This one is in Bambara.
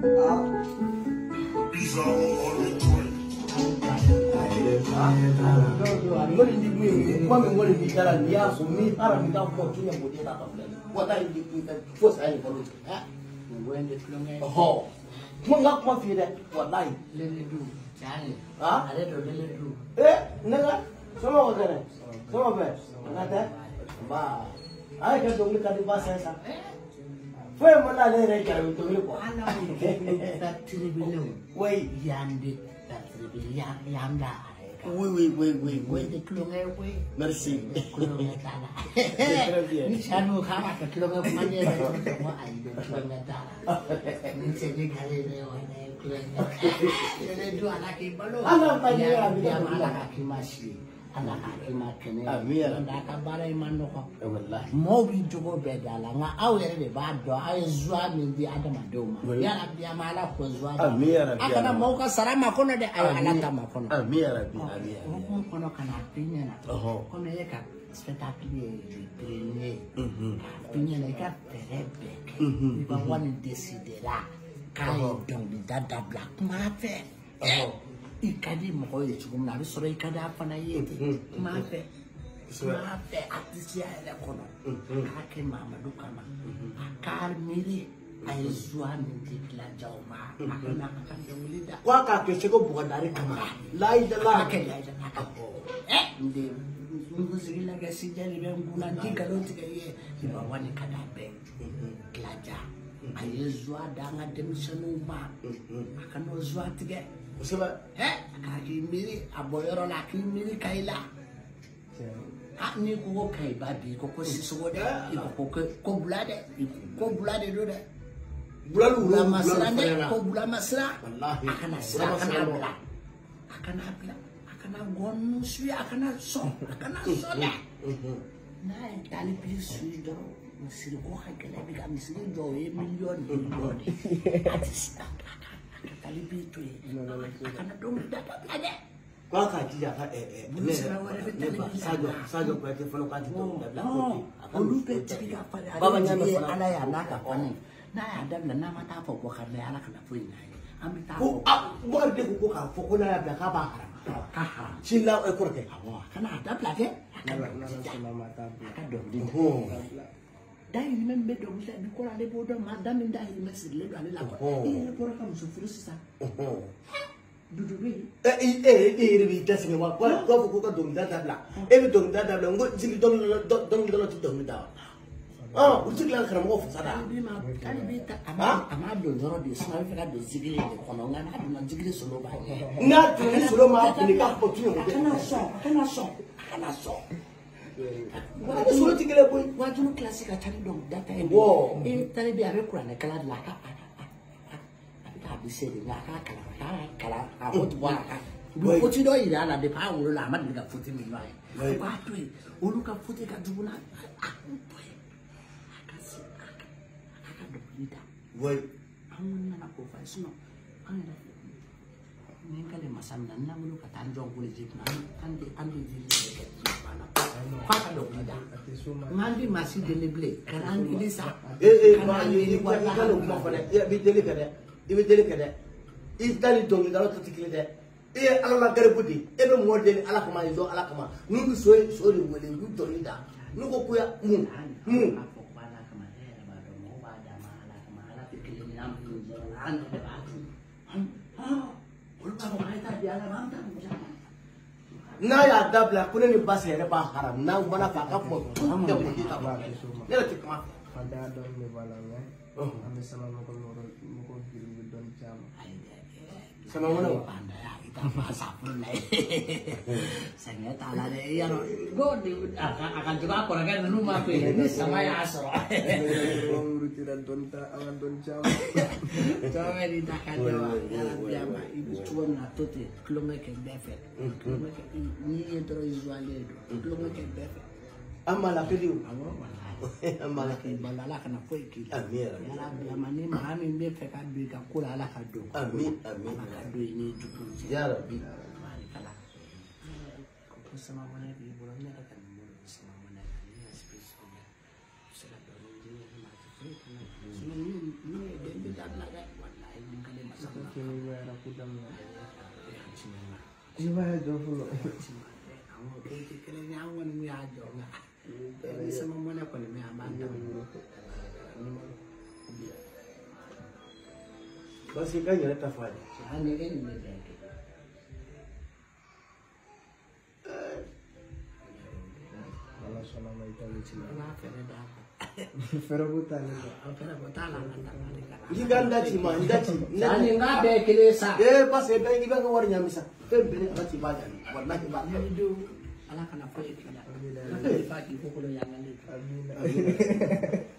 These are all recorded. Oui. Merci. Mobi jogo bedala nga awere de bado ay zwa min di adama doma ya rabbi amala ko zwa akana mauka sarama kono de ay alata makono Amin rabbi amin kono kana pinya na kono yeka spectacle de premier pinya na ka terebe ni ba wani desidera kai don di dada black mafe ikadi mo ye chugumna bi soro ikada afana yete mafe mafe atisia ele kono ake mama dukama akar miri ay zwa min dikla jawma akana akanda wulida kwa ka ke sego bugandari kama laida la ake laida ndi nguzila ga sijali be ngula ndika lo tika ye ba wani kada be klaja ay zwa danga demisonu ma akana zwa tige usaba kaki miri aboyoro la ki miri kaila ni ko kai babi ko siso de ko bulade do de bulalu la masra ne ko bula masra wallahi akana gonu sui akana so de na tali pisu do misiri ko hakela bi ka misiri do e million atista kalibitu akana dong dapat aja kwa ka ji ya ka sajo kwa te fono ka ti to da ko olu pe tiga pare baba nyame ala ya naka kone na ya dabla na mata fo ko kan ala kana fu ina amita ko bo de ko ka fo ko na ya ka ba haram sila e ko ke kana dabla de na mata ka dong di dai ni membe do musa bi ko ale bodo madam nda hi mesir le do ale la ko e ko ka muso furu sisa dudu bi bi tasi ni wa ko ka dong da bla e bi dong da bla ngo jigi dong ti dong da uti la kara mo fu sada bi ma kan bi ta ama do zoro di sma fi ka do zigire de kono nga na do na zigire solo ba na tu solo ma ni ka po tu kana so wala solo tigele boy wajunu classique atari donc data e tare bi avec quoi ne kala la ka bi se de na kala a botu wala ka bo foti do ira na de pa wuro la ma de ka foti mi no ai ba to e olu ka foti ka dubuna akasi aka do lida boy amun na ko fa sino an nengale masanda na mulu ka tanjong kule jipna ande di ke bana kwata do lida ngandi masi delible kan ilisa ma ni wala ka lo ma fa ya bi dele kada ibe dele kada itali dong da to tikile de ala la gare budi e be mo de ala kama izo ala kama nu so de wele du to lida nu ko kuya mu bana kama era ba do mo ba da ma ala kama ala tikile ni nam ni zo an de ba na ya dabla kuna ni basa ya ba haram na bana fa ka ko da ko ta ba ne la tikma fanda don me bala ne ame sama ko giru don chama sama mana panda ya kita masa pun saya tak ada ya no go di akan juga orang kan rumah ini sama ya asro urutan don ta awan don chama coba di takkan jawa ya ma ibu tuan atau tu kelonga ke befet kelonga ke ni entro visualnya itu kelonga ke befet amala kediu amala ke balala kana foi ki amin ya rabbi amani mahami be fe ka bi ka kula ala ka do amin ka do ni jupu ya rabbi kala ko sama wana bi bulan ya kan mo sama wana ni space ko ya sala do ni ma ta foi ni de bi da la ga wallahi kini wera kudam na. Iba ya jofulo. Amo ke kele nyawo ni ya jonga. Ni sama mwana kwa ni amanda. Basi kanya tafadhali. Ani ni ndeke. Ala sona maita wichina. Na fere da. Fero butani. Fere botala na. Ngiganda chima ndati. Ani ngade kele sa. Basi ebe ngiba ka wari nyamisa. Pembele ati baya. Wallahi ba. Ndu ala kana fa ikila. Na fa ki ko ko yang ngale. Amina.